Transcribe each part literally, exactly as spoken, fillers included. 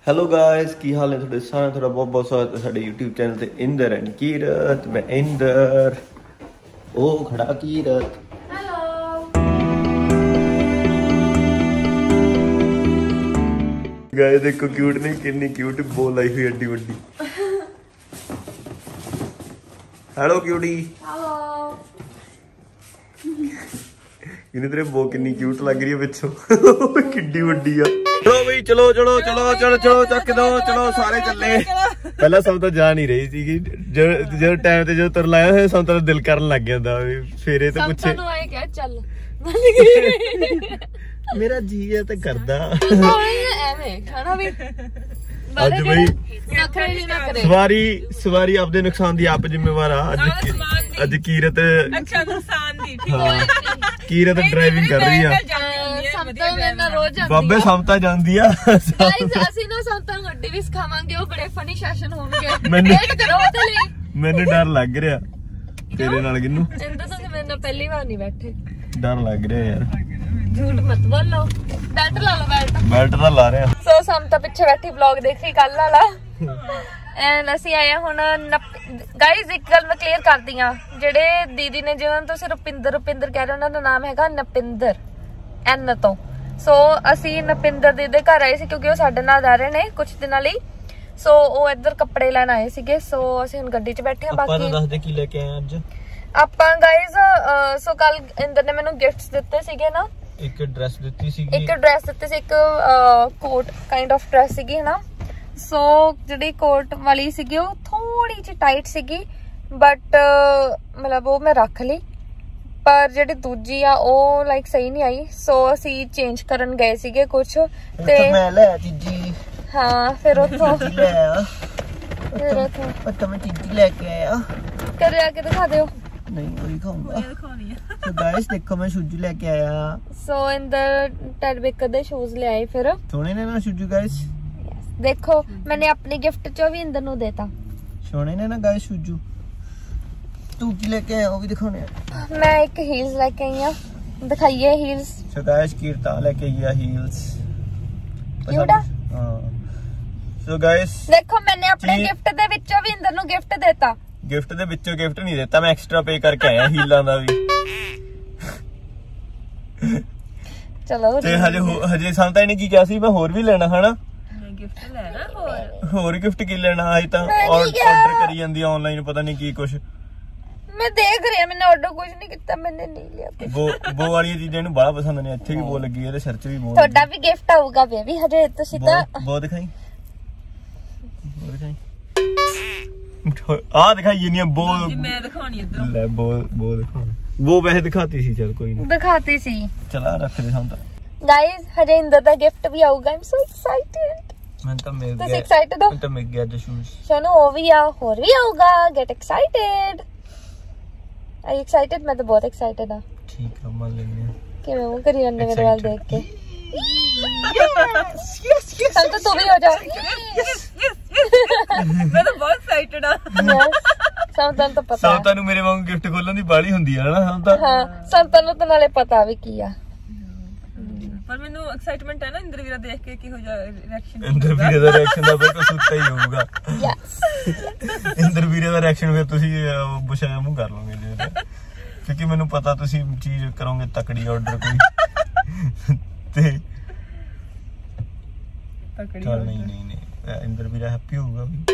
Hello guys की हाल है थोड़े सारे थोड़ा बहुत बहुत स्वागत है साडे यूट्यूब चैनल ते इंदर एंड कीरत। मैं इंदर ओ खड़ा कीरत। हेलो गाइस देखो क्यूट नहीं कितनी क्यूट बोल आई हुई एडी बड़ी। Hello cutie. हेलो इन्हें तेरे बो कितनी क्यूट लग रही है पिछों किड्डी बड़ी आ। चलो भाई चलो चलो चलो चलो चलो चक दो चलो सारे चले। पहला सब तो जा नहीं रही थी जो जो टाइम ते जो तुर लाया है सब तो दिल करन लग गया फेरे ते पूछे सब तो आए क्या चल मेरा जी है ते करदा एवे खाना भी आज भाई नखरे नहीं ना करे सवारी सवारी आपदे नुकसान दी आप जिम्मेवार आ। आज आज कीरत अच्छा नुकसान दी ठीक है कीरत ड्राइविंग कर रही है। ਸਮਤਾ ਮੇਰੇ ਨਾਲ ਰੋਜ਼ ਜਾਂਦੀ ਬਾਬੇ ਸਮਤਾ ਜਾਂਦੀ ਆ। ਗਾਇਸ ਅਸੀਂ ਨਾ ਸਮਤਾ ਨੂੰ ਗੱਡੀ ਵੀ ਸਿਖਾਵਾਂਗੇ ਉਹ ਬੜੇ ਫਨੀ ਸੈਸ਼ਨ ਹੋਣਗੇ ਮੈਨੂੰ ਵੇਟ ਕਰੋ ਉਹਦੇ ਲਈ। ਮੈਨੂੰ ਡਰ ਲੱਗ ਰਿਹਾ ਤੇਰੇ ਨਾਲ ਕਿੰਨੂ ਇੰਦਾ ਤੁਸੀਂ ਮੇਰੇ ਨਾਲ ਪਹਿਲੀ ਵਾਰ ਨਹੀਂ ਬੈਠੇ ਡਰ ਲੱਗ ਰਿਹਾ ਯਾਰ। ਝੂਠ ਮਤ ਬੋਲੋ ਬੈਲਟ ਲਾ ਲਓ ਬੈਲਟ ਬੈਲਟ ਤਾਂ ਲਾ ਰਿਹਾ। ਸੋ ਸਮਤਾ ਪਿੱਛੇ ਬੈਠੀ ਵਲੌਗ ਦੇਖ ਰਹੀ ਕੱਲ ਵਾਲਾ ਐਂਡ ਅਸੀਂ ਆਏ ਹੁਣ ਗਾਇਸ ਇੱਕ ਗੱਲ ਮੈਂ ਕਲੀਅਰ ਕਰਦੀ ਆ ਜਿਹੜੇ ਦੀਦੀ ਨੇ ਜਿਹਨਾਂ ਨੂੰ ਤੁਸੀਂ ਰੁਪਿੰਦਰ ਰੁਪਿੰਦਰ ਕਹਿ ਰਹੇ ਹੋ ਉਹਨਾਂ ਦਾ ਨਾਮ ਹੈਗਾ ਨਪਿੰਦਰ ਐਨ ਤੋਂ। ਸੋ ਅਸੀਂ ਨਪਿੰਦਰ ਦੀ ਦੇ ਘਰ ਆਏ ਸੀ ਕਿਉਂਕਿ ਉਹ ਸਾਡੇ ਨਾਲ ਆ ਰਹੇ ਨੇ ਕੁਝ ਦਿਨਾਂ ਲਈ। ਸੋ ਉਹ ਇੱਧਰ ਕੱਪੜੇ ਲੈਣ ਆਏ ਸੀਗੇ। ਸੋ ਅਸੀਂ ਹੁਣ ਗੱਡੀ 'ਚ ਬੈਠੇ ਆ। ਬਾਕੀ ਦੱਸ ਦੇ ਕੀ ਲੈ ਕੇ ਆਏ ਅੱਜ ਆਪਾਂ ਗਾਇਸ ਸੋ ਕੱਲ ਇੰਦਰ ਨੇ ਮੈਨੂੰ ਗਿਫਟਸ ਦਿੱਤੇ ਸੀਗੇ ਨਾ। ਇੱਕ ਡਰੈਸ ਦਿੱਤੀ ਸੀਗੀ ਇੱਕ ਡਰੈਸ ਦਿੱਤੀ ਸੀ ਇੱਕ ਕੋਟ ਕਾਈਂਡ ਆਫ ਡਰੈਸ ਸੀਗੀ ਹਨਾ। ਸੋ ਜਿਹੜੀ ਕੋਟ ਵਾਲੀ ਸੀਗੀ ਉਹ ਥੋੜੀ ਜਿਹੀ ਟਾਈਟ ਸੀਗੀ ਬਟ ਮਤਲਬ ਉਹ ਮੈਂ ਰੱਖ ਲਈ ਪਰ ਜਿਹੜੀ ਦੂਜੀ ਆ ਉਹ ਲਾਈਕ ਸਹੀ ਨਹੀਂ ਆਈ। ਸੋ ਅਸੀਂ ਚੇਂਜ ਕਰਨ ਗਏ ਸੀਗੇ ਕੁਝ ਤੇ ਮੈਂ ਲੈ ਚੀਜੀ ਹਾਂ ਫਿਰ ਉੱਥੋਂ ਲੈ ਫਿਰ ਉੱਥੋਂ ਪਤਾ ਮੈਂ ਚੀਜੀ ਲੈ ਕੇ ਆਇਆ। ਘਰੇ ਆ ਕੇ ਦਿਖਾ ਦਿਓ। ਨਹੀਂ ਉਹੀ ਖਾਊਂਗਾ। तो गाइस देखो मैं शूजू लेके आया। सो इंदर टर्बिक दे शूज ले आए फिर सोने ने ना शूजू गाइस देखो मैंने अपनी गिफ्ट चो भी इंदर नु देता। सोने ने ना गाइस शूजू तू की लेके आया वो भी दिखाने। मैं एक हील्स लेके आई हूं दिखाइए हील्स। सो गाइस कीर्ता लेके आई हील्स क्यूट है। हां सो गाइस देखो मैंने अपने गिफ्ट दे विचों भी इंदर नु गिफ्ट देता। गिफ्ट दे विचों गिफ्ट नहीं देता मैं एक्स्ट्रा पे करके आया हीलां दा भी। चलो ते हजे हजे समता नहीं की क्या सी मैं और भी लेना है ना गिफ्ट लेना और ਹੋਰ ਗਿਫਟ ਕੀ ਲੈਣਾ ਅੱਜ ਤਾਂ ਆਰਡਰ ਕਰੀ ਜਾਂਦੀ ਆਨਲਾਈਨ ਪਤਾ ਨਹੀਂ ਕੀ ਕੁਛ। मैं देख रही हूं मैंने ऑर्डर कुछ नहीं किया मैंने नहीं लिया। वो वो वाली चीजें ਨੂੰ ਬੜਾ ਪਸੰਦ ਨੇ। ਇੱਥੇ ਵੀ ਬੋ ਲੱਗੀ ਇਹਦੇ ਸਿਰ 'ਚ ਵੀ ਬੋ ਤੁਹਾਡਾ ਵੀ ਗਿਫਟ ਆਊਗਾ ਬੇਬੀ ਹਜੇ ਤੁਸੀਂ ਤਾਂ ਬੋ ਦਿਖਾਈ ਬੋ ਦਿਖਾਈ ਆ ਦਿਖਾਈ ਨਹੀਂ ਬੋ मैं दिखानी इधर ਲੈ ਬੋ ਬੋ ਦਿਖਾ वो वैसे दिखाती सी चल कोई नहीं दिखाती सी चला रख दे हम तो गाइस हजे इंदर दा गिफ्ट भी आऊगा आई एम सो एक्साइटेड। मैं तो मिल तुसी गया एक्साइटेड हो मैं तो मिल गया जो शूज सोनू ओ भी आ और भी आऊगा गेट एक्साइटेड। आई एक्साइटेड मैं तो बहुत एक्साइटेड हां। ठीक है मान लेंगे कि मैं वो करी जाने मेरे वाल देख के यस यस यस चल तो तू भी हो जा। मैं तो बहुत एक्साइटेड हूं। यस संतन तो पता संतन ਨੂੰ ਮੇਰੇ ਵਾਂਗ ਗਿਫਟ ਖੋਲਣ ਦੀ ਬਾਲੀ ਹੁੰਦੀ ਹੈ ਨਾ ਸੰਤਾ। हां संतन ਨੂੰ ਤਾਂ ਨਾਲੇ ਪਤਾ ਵੀ ਕੀ ਆ पर ਮੈਨੂੰ ਐਕਸਾਈਟਮੈਂਟ ਹੈ ਨਾ ਇੰਦਰ ਵੀਰਾ ਦੇਖ ਕੇ ਕਿਹੋ ਜਿਹਾ ਰਿਐਕਸ਼ਨ ਇੰਦਰ ਵੀਰੇ ਦਾ ਰਿਐਕਸ਼ਨ ਦਾ ਬਿਲਕੁਲ ਸੁੱਤਾ ਹੀ ਹੋਊਗਾ। ਯਸ ਇੰਦਰ ਵੀਰੇ ਦਾ ਰਿਐਕਸ਼ਨ ਫਿਰ ਤੁਸੀਂ ਬੁਸ਼ਾਇਆ ਮੂੰਹ ਕਰ ਲਓਗੇ ਜੇ ਕਿਉਂਕਿ ਮੈਨੂੰ ਪਤਾ ਤੁਸੀਂ ਚੀਜ਼ ਕਰੋਗੇ ਤਕੜੀ ਆਰਡਰ ਕੋਈ ਤੇ ਤਕੜੀ ਚੱਲ ਨਹੀਂ ਨਹੀਂ ਨਹੀਂ ਇੰਦਰ ਵੀਰਾ ਹੈਪੀ ਹੋਊਗਾ ਵੀ।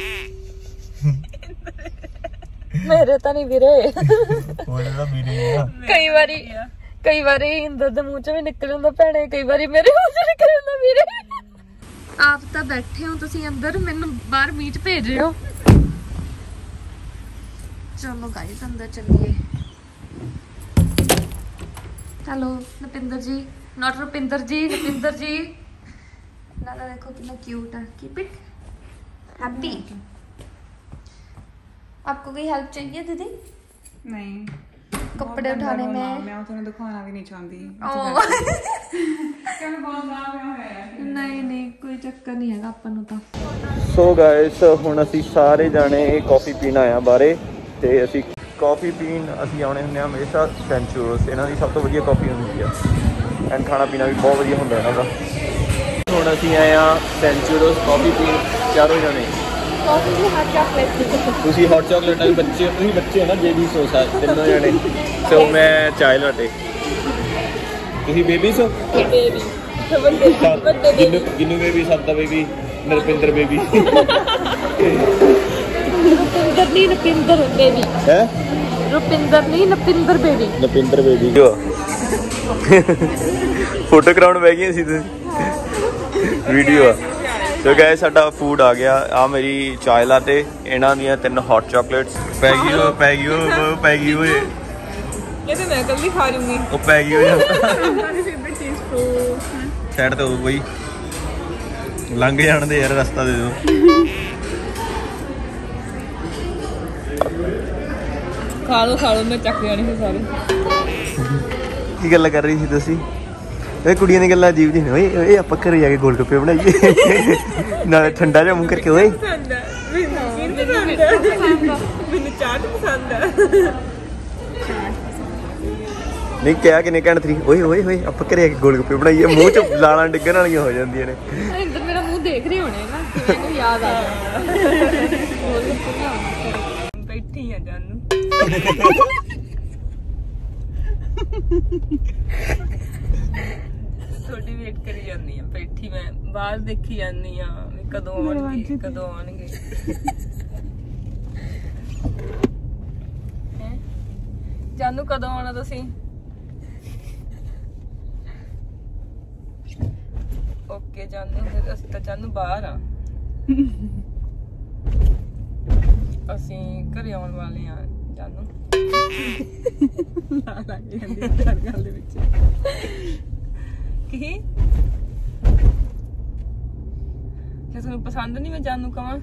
ਮੇਰੇ ਤਾਂ ਨਹੀਂ ਵੀਰੇ ਉਹਦਾ ਤਾਂ ਵੀਰੇ ਆ ਕਈ ਵਾਰੀ ਕਈ ਵਾਰੀ ਇੰਦਰ ਦੇ ਮੂੰਹ ਚੋਂ ਵੀ ਨਿਕਲ ਜਾਂਦਾ ਭੈਣੇ ਕਈ ਵਾਰੀ ਮੇਰੇ ਮੂੰਹ ਚੋਂ ਨਿਕਲ ਜਾਂਦਾ ਵੀਰੇ। ਆਪ ਤਾਂ ਬੈਠੇ ਹੋ ਤੁਸੀਂ ਅੰਦਰ ਮੈਨੂੰ ਬਾਹਰ ਮੀਚ ਭੇਜ ਰਹੇ ਹੋ। ਚਲੋ ਗਾਇਸ ਅੰਦਰ ਚੱਲੀਏ। ਹੈਲੋ ਨਪਿੰਦਰ ਜੀ ਨॉट ਰੁਪਿੰਦਰ ਜੀ ਨਪਿੰਦਰ ਜੀ ਨਾਲਾ ਦੇਖੋ ਕਿੰਨਾ क्यूट है कीप इट हैप्पी। आपको कोई हेल्प चाहिए दीदी? नहीं कपड़े उठाने में मैं तुम्हें दिखाना भी नहीं चाहती। नहीं नहीं कोई चक्कर नहीं है अपन ਨੂੰ ਤਾਂ। ਸੋ ਗਾਇਸ ਹੁਣ ਅਸੀਂ ਸਾਰੇ ਜਾਣੇ ਕਾਫੀ ਪੀਣ ਆਏ ਆ ਬਾਰੇ ਤੇ ਅਸੀਂ ਕਾਫੀ ਪੀਣ ਅਸੀਂ ਆਉਣੇ ਹੁੰਦੇ ਆ ਹਮੇਸ਼ਾ ਸੈਂਚੂਰਸ ਇਹਨਾਂ ਦੀ ਸਭ ਤੋਂ ਵਧੀਆ ਕਾਫੀ ਹੁੰਦੀ ਆ ਐਂਡ ਖਾਣਾ ਪੀਣਾ ਵੀ ਬਹੁਤ ਵਧੀਆ ਹੁੰਦਾ ਇਹਨਾਂ ਦਾ। ਹੁਣ ਅਸੀਂ ਆਏ ਆ ਸੈਂਚੂਰੋਸ ਕਾਫੀ ਪੀਣ ਚਾਰੋਂ ਜਣੇ। ਕਾਫੀ ਦੀ ਹॉट ਚਾਕਲੇਟ ਤੁਸੀਂ ਹੌਟ ਚਾਕਲੇਟ ਵਾਲੇ ਬੱਚੇ ਤੁਸੀਂ ਬੱਚੇ ਹੋ ਨਾ ਬੇਬੀ ਸੋ ਸਾਰੇ ਤਿੰਨੋਂ ਜਣੇ। ਸੋ ਮੈਂ ਚਾय ਲਾਟੇ ਤੁਸੀਂ ਬੇਬੀ ਸੋ ਬੇਬੀ ਵੱਡੇ ਵੱਡੇ ਗਿੰਨੂ ਗਿੰਨੂ ਬੇਬੀ ਸਬਦਾ ਬੇਬੀ ਨਰਪਿੰਦਰ ਬੇਬੀ ਰੁਪਿੰਦਰ ਨਹੀਂ ਨਪਿੰਦਰ ਬੇਬੀ ਹੈ ਰੁਪਿੰਦਰ ਨਹੀਂ Napinder baby Napinder baby photo ਕਰਾਉਣ ਬਹਿ ਗਏ ਸੀ ਤੁਸੀਂ ਵੀਡੀਓ ਆ। ਸੋ ਗਾਇਸ ਸਾਡਾ ਫੂਡ ਆ ਗਿਆ। ਆ ਮੇਰੀ ਚਾय ਲਾਟੇ ਇਹਨਾਂ ਦੀਆਂ ਤਿੰਨ ਹੌਟ ਚਾਕਲੇਟਸ ਪੈ ਗਈ ਉਹ ਪੈ ਗਈ ਉਹ ਪੈ ਗਈ ਓਏ ਇਹ ਤੇ ਮੈਂ ਕੱਲੀ ਖਾ ਲੂੰਗੀ। ਉਹ ਪੈ ਗਈ ਓਏ ਫੇਵਰਿਟ ਚੀਜ਼ ਫਰੂਟ ਸਾਈਡ ਤੇ ਕੋਈ ਲੰਘ ਜਾਣ ਦੇ ਯਾਰ ਰਸਤਾ ਦੇ ਦਿਓ। ਖਾ ਲਓ ਖਾ ਲਓ ਮੈਂ ਚੱਕ ਜਾਣੀ ਸੀ ਸਾਰੇ। ਕੀ ਗੱਲ ਕਰ ਰਹੀ ਸੀ ਤੁਸੀਂ? ਇਹ ਕੁੜੀਆਂ ਦੀ ਗੱਲਾਂ ਅਜੀਬ ਜਿਹੀ ਨੇ। ਓਏ ਓਏ ਆਪਾਂ ਘਰੇ ਜਾ ਕੇ ਗੋਲ ਗੱਪੇ ਬਣਾਈਏ ਨਾਲੇ ਠੰਡਾ ਜਿਹਾ ਮੂੰਹ ਕਰਕੇ। ਓਏ ਪਸੰਦ ਹੈ ਮੈਨੂੰ ਪਸੰਦ ਹੈ ਮੈਨੂੰ ਚਾਟ ਪਸੰਦ ਹੈ। ਨਹੀਂ ਕਿਹਾ ਕਿਨੇ ਕਹਿਣ ਤਰੀ ਓਏ ਓਏ ਓਏ ਆਪਾਂ ਘਰੇ ਜਾ ਕੇ ਗੋਲ ਗੱਪੇ ਬਣਾਈਏ। ਮੂੰਹ ਚ ਲਾਲਾਂ ਡਿੱਗਣ ਵਾਲੀਆਂ ਹੋ ਜਾਂਦੀਆਂ ਨੇ। ਇੰਦਰ ਮੇਰਾ ਮੂੰਹ ਦੇਖ ਰਹੇ ਹੋਣੇ ਨਾ ਕਿ ਮੈਨੂੰ ਯਾਦ ਆ ਗਿਆ। ਬੈਠੀ ਆ ਜਾਨੂ ਤੁਹਾਡੀ ਵੇਟ ਕਰੀ ਜਾਂਦੀ ਆ ਬੈਠੀ ਮੈਂ ਬਾਹਰ ਦੇਖੀ ਜਾਂਦੀ ਆ ਵੀ ਕਦੋਂ ਆਉਣਗੇ ਕਦੋਂ ਆਉਣਗੇ। ਹੈ ਜਾਨੂ ਕਦੋਂ ਆਉਣਾ ਤੁਸੀਂ? ਓਕੇ ਜਾਨੂ ਫਿਰ ਅਸੀਂ ਤਾਂ ਜਾਨੂ ਬਾਹਰ ਆ। ਅਸੀਂ ਘਰੇ ਆਉਣ ਵਾਲੇ ਆ ਜਾਨੂ। ਲਾ ਲਾ ਕੇ ਜਾਂਦੀ ਹੈ ਗੱਲ ਦੇ ਵਿੱਚ ਕੀ ਜੇ ਤੁਹਾਨੂੰ ਪਸੰਦ ਨਹੀਂ ਮੈਂ ਜਾਨੂ ਕਵਾਂ।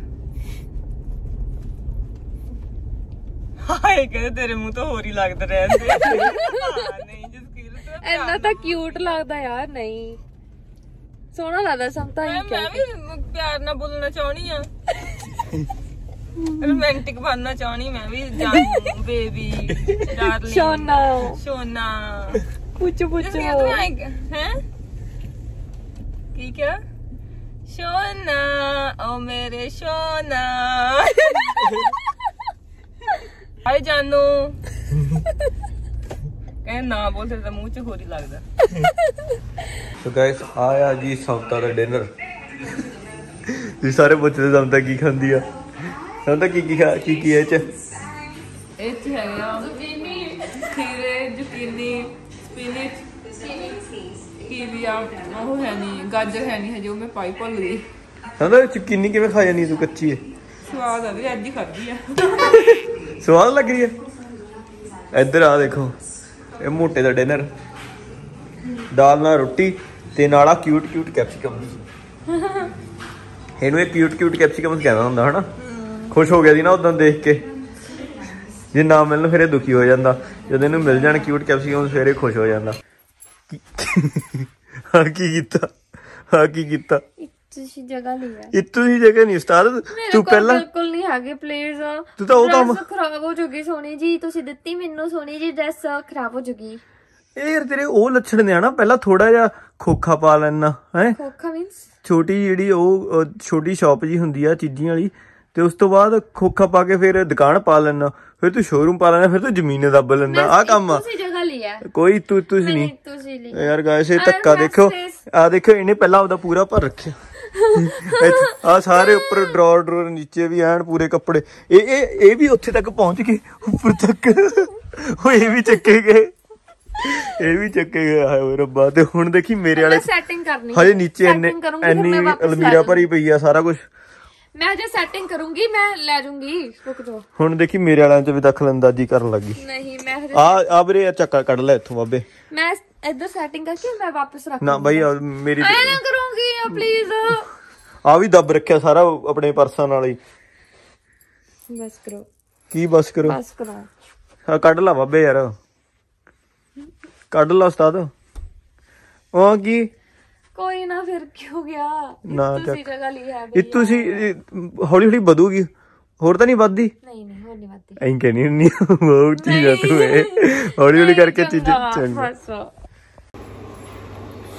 ਹਾਏ ਕਹਿੰਦੇ ਤੇਰੇ ਮੂੰਹ ਤੋਂ ਹੋਰ ਹੀ ਲੱਗਦਾ ਰਹਿੰਦੇ। ਨਹੀਂ ਜਸਕੀਰਤ ਇੰਨਾ ਤਾਂ ਕਿਊਟ ਲੱਗਦਾ ਯਾਰ। ਨਹੀਂ ਸੋਹਣਾ ਲੱਗਦਾ ਸਮਤਾ ਹੀ। ਮੈਂ ਵੀ ਪਿਆਰ ਨਾਲ ਬੋਲਣਾ ਚਾਹਣੀ ਆ ਰੋਮਾਂਟਿਕ ਬਣਨਾ ਚਾਹਣੀ ਮੈਂ ਵੀ। ਜਾਨੂ ਬੇਬੀ ਡਾਰਲਿੰਗ ਸੋਨਾ ਸੋਨਾ ਪੁੱਛ ਪੁੱਛ ਹੈ ਕੀ ਕਿਹਾ? ਸੋਨਾ ਓ ਮੇਰੇ ਸੋਨਾ। ਹਾਏ ਜਾਨੂ ਕਹਿੰਦੇ ਨਾ ਬੋਲਦੇ ਤਾਂ ਮੂੰਹ ਚ ਹੋਰ ਹੀ ਲੱਗਦਾ। ਸੋ ਗਾਇਸ ਆਇਆ ਜੀ ਸਮਤਾ ਦਾ ਡਿਨਰ। ਤੁਸੀਂ ਸਾਰੇ ਪੁੱਛਦੇ ਸਮਤਾ ਕੀ ਖਾਂਦੀ ਆ? ਸਮਤਾ ਕੀ ਕੀ ਖਾ ਕੀ ਕੀ ਇਹ ਚ ਇਹ ਚ ਹੈਗਾ ਜ਼ੁਕੀਨੀ ਖੀਰੇ ਜ਼ੁਕੀਨੀ ਸਪਿਨਚ ਕੀਵੀ ਆ ਉਹ ਹੈ ਨਹੀਂ ਗਾਜਰ ਹੈ ਨਹੀਂ ਹਜੇ ਉਹ ਮੈਂ ਪਾਈ ਭੁੱਲ ਗਈ। ਸਮਤਾ ਚੁਕੀਨੀ ਕਿਵੇਂ ਖਾ ਜਾਨੀ ਤੂੰ ਕੱਚੀ ਹੈ? ਸਵਾਦ ਆ ਵੀ ਅੱਜ ਹੀ ਖਾਧੀ ਆ। ਸਵਾਦ ਲੱਗ ਰਹੀ ਹੈ। ਇੱਧਰ ਆ ਦੇਖੋ ਇਹ ਮੋਟੇ ਦਾ ਡਿਨਰ ਦਾਲ ਨਾਲ ਰੋਟੀ ਤੇ ਨਾਲ ਆ ਕਿਊਟ ਕਿਊਟ ਕੈਪਸਿਕਮ। ਇਹਨੂੰ ਇਹ ਕਿਊਟ ਕਿਊਟ ਕੈਪਸਿਕਮ ਕਹਿੰਦਾ ਹੁੰਦਾ ਹਨਾ। ਖੁਸ਼ ਹੋ ਗਿਆ ਸੀ ਨਾ ਉਦੋਂ ਦੇਖ ਕੇ। ਜੇ ਨਾ ਮਿਲਣ ਫਿਰ ਇਹ ਦੁਖੀ ਹੋ ਜਾਂਦਾ। ਜਦੋਂ ਇਹਨੂੰ ਮਿਲ ਜਾਣ ਕਿਊਟ ਕੈਪਸਿਕਮ ਫਿਰ ਇਹ ਖੁਸ਼ ਹੋ ਜਾਂਦਾ। ਹਾਂ ਕੀ ਕੀਤਾ ਹਾਂ ਕੀ ਕੀਤਾ? ਤੁਸੀਂ ਜਗ੍ਹਾ ਲਈ ਹੈ ਇੱਥੋਂ ਦੀ ਜਗ੍ਹਾ ਨਹੀਂ ਉਸਤਾਦ ਤੂੰ ਪਹਿਲਾਂ ਬਿਲਕੁਲ ਨਹੀਂ ਹੈਗੇ ਪਲੀਜ਼। ਤੂੰ ਤਾਂ ਉਹ ਕੰਮ ਖਰਾਬ ਹੋ ਜੂਗੀ ਸੋਨੀ ਜੀ। ਤੁਸੀਂ ਦਿੱਤੀ ਮੈਨੂੰ ਸੋਨੀ ਜੀ ਡਰੈਸ ਖਰਾਬ ਹੋ ਜੂਗੀ। ਇਹ ਯਾਰ ਤੇਰੇ ਉਹ ਲੱਛਣ ਨੇ ਹਨਾ। ਪਹਿਲਾਂ ਥੋੜਾ ਜਿਹਾ ਖੋਖਾ ਪਾ ਲੈਣਾ ਹੈ। ਖੋਖਾ ਮੀਨਸ ਛੋਟੀ ਜਿਹੜੀ ਉਹ ਛੋਟੀ ਸ਼ਾਪ ਜੀ ਹੁੰਦੀ ਆ ਚੀਜ਼ੀਆਂ ਵਾਲੀ ਤੇ ਉਸ ਤੋਂ ਬਾਅਦ ਖੋਖਾ ਪਾ ਕੇ ਫਿਰ ਦੁਕਾਨ ਪਾ ਲੈਣਾ ਫਿਰ ਤੂੰ ਸ਼ੋਰੂਮ ਪਾ ਲੈਣਾ ਫਿਰ ਤੂੰ ਜ਼ਮੀਨ ਦੱਬ ਲੈਂਦਾ। ਆਹ ਕੰਮ ਆ। ਤੁਸੀਂ ਜਗ੍ਹਾ ਲਈ ਹੈ ਕੋਈ ਤੂੰ ਤੁਸੀਂ ਨਹੀਂ ਤੁਸੀਂ ਲਈ ਯਾਰ ਗਾਇਸ ਇਹ ਧੱਕਾ ਦੇਖੋ। ਆ ਦੇਖੋ ਇਹਨੇ ਪਹਿਲਾਂ ਆਪਦਾ ਪੂਰਾ ਭਰ ਰੱਖਿਆ। ਆ ਸਾਰੇ ਉੱਪਰ ਡਰਾਰ ਡਰੋਰ ਨੀਚੇ ਵੀ ਐਨ ਪੂਰੇ ਕੱਪੜੇ। ਇਹ ਇਹ ਇਹ ਵੀ ਉੱਥੇ ਤੱਕ ਪਹੁੰਚ ਗਏ ਉੱਪਰ ਤੱਕ। ਉਹ ਇਹ ਵੀ ਚੱਕੇ ਗਏ ਇਹ ਵੀ ਚੱਕੇ ਗਏ। ਹਾਏ ਰੱਬਾ। ਤੇ ਹੁਣ ਦੇਖੀ ਮੇਰੇ ਵਾਲੇ ਸੈਟਿੰਗ ਕਰਨੀ ਹਜੇ ਨੀਚੇ ਇੰਨੇ ਇੰਨੀ ਅਲਮੀਰਾ ਭਰੀ ਪਈ ਆ ਸਾਰਾ ਕੁਝ। ਮੈਂ ਜੇ ਸੈਟਿੰਗ ਕਰੂੰਗੀ ਮੈਂ ਲੈ ਜੂੰਗੀ। ਰੁਕ ਜਾਓ ਹੁਣ ਦੇਖੀ ਮੇਰੇ ਵਾਲਿਆਂ ਚ ਵੀ ਦਖਲ ਅੰਦਾਜ਼ੀ ਕਰਨ ਲੱਗੀ। ਨਹੀਂ ਮੈਂ ਆ ਆ ਵੀਰੇ ਚੱਕਾ ਕੱਢ ਲੈ ਇੱਥੋਂ ਬਾਬੇ। ਮੈਂ ਇੱਧਰ ਸੈਟਿੰਗ ਕਰਕੇ ਮੈਂ ਵਾਪਸ ਰੱਖ ਨਾ ਬਾਈ ਮੇਰੀ ਐ ਨਾ ਕਰੂੰਗੀ ਪਲੀਜ਼। ਆ ਵੀ ਦੱਬ ਰੱਖਿਆ ਸਾਰਾ ਆਪਣੇ ਪਰਸਾਂ ਨਾਲ ਹੀ। ਬਸ ਕਰੋ। ਕੀ ਬਸ ਕਰੋ? ਬਸ ਕਰੋ। ਹਾਂ ਕੱਢ ਲਾ ਬਾਬੇ ਯਾਰ ਕੱਢ ਲਾ ਉਸਤਾਦ। ਉਹ ਕੀ ਕੋਈ ਨਾ ਫਿਰ ਕੀ ਹੋ ਗਿਆ? ਨਾ ਤੁਸੀਂ ਜਗ੍ਹਾ ਲਈ ਹੈ ਇਹ ਤੁਸੀਂ ਹੌਲੀ ਹੌਲੀ ਵਧੂਗੀ ਹੋਰ ਤਾਂ ਨਹੀਂ ਵੱਧਦੀ? ਨਹੀਂ ਨਹੀਂ ਹੋਰ ਨਹੀਂ ਵੱਧਦੀ। ਐਂ ਕਹਿਨੀ ਹੁੰਨੀ ਬਹੁਤ ਚੀਜ਼ ਆ ਤੂੰ ਇਹ ਹੌਲੀ ਹੌਲੀ ਕਰਕੇ ਚੀਜ਼ਾਂ ਚੰਗਾ।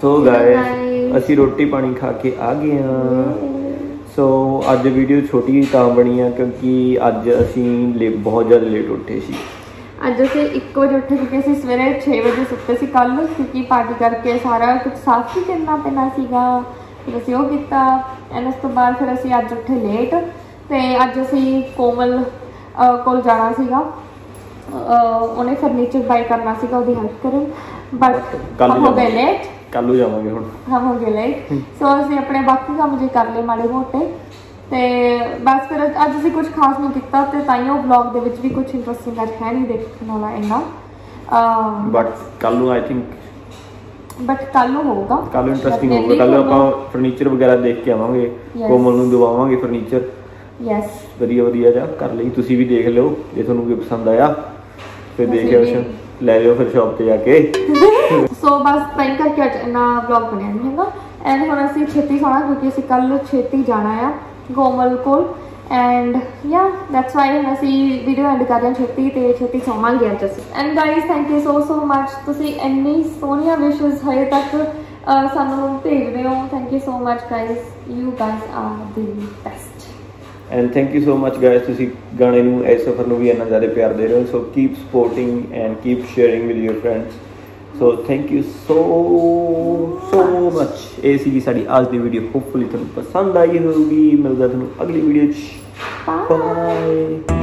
सो गाइस असी रोटी पानी खा के आ गए हैं। सो अज वीडियो छोटी तां बनी है क्योंकि अज असी ले बहुत ज़्यादा लेट उठे सी। अज असीं एक बजे उठे क्योंकि असीं सवेरे छे बजे सुते सी कल, क्योंकि पार्टी करके सारा कुछ साफ ही करना पैना सीगा। फिर असीं वो कीता एंड उस तो बाद फिर असीं अज उठे लेट ते अज असीं कोमल कोल जाना सीगा। उन्हें फर्नीचर बाय करना सीगा, उसकी हेल्प करन, बट हम हो गए लेट। कल हो जावांगे हुण, हम हो गए लेट। सो असीं अपने बाकी काम जे कर ले माड़े मोटे ते बस फिर अज असीं कुछ खास नहीं कीता ते ताइयों व्लॉग दे विच भी कुछ इंटरेस्टिंग अज है नहीं देखने वाला इन्ना। बट कल नूं आई थिंक बट कल नूं होगा, कल इंटरेस्टिंग होगा। कल आपां फर्नीचर वगैरह देख के आवांगे, कोमल नूं दवावांगे फर्नीचर। यस वधिया वधिया जा कर ਲਈ ਤੁਸੀਂ भी देख लो जे ਤੁਹਾਨੂੰ कोई पसंद आया फिर देखियो ले जाओ फिर शॉप पे जाके। सो बस टाइम करके अज इन्ना व्लॉग बनया नहीं हैगा एंड हुण असीं छेती सोना क्योंकि असीं कल छेती जाना है कोमल कोल एंड या दैट्स वाई हम असीं वीडियो एंड कर रहे हैं छेती ते छेती सोवांगे अज असीं। And guys thank you so so much, तुसीं इन्नी सोहणियां विशेस हजे तक सानूं भेजदे हो। Thank you so much guys, you guys are the best. And thank you so much guys, तुसी गाने नूं इस सफर नूं भी इन्ना ज़्यादा प्यार दे रहे हो। So keep supporting and keep sharing with your friends. So thank you so so much. ये सी साडी आज दी वीडियो, होपफुली तुहानूं पसंद आई होगी। मिलदा तुहानूं अगली वीडियो च। बाय।